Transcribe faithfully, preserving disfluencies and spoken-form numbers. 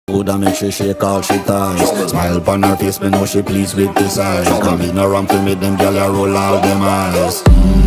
Woulda make she shake all she ties. Smile upon her face, me know she pleased with this eyes. Come in around to make them gyal a roll out them eyes.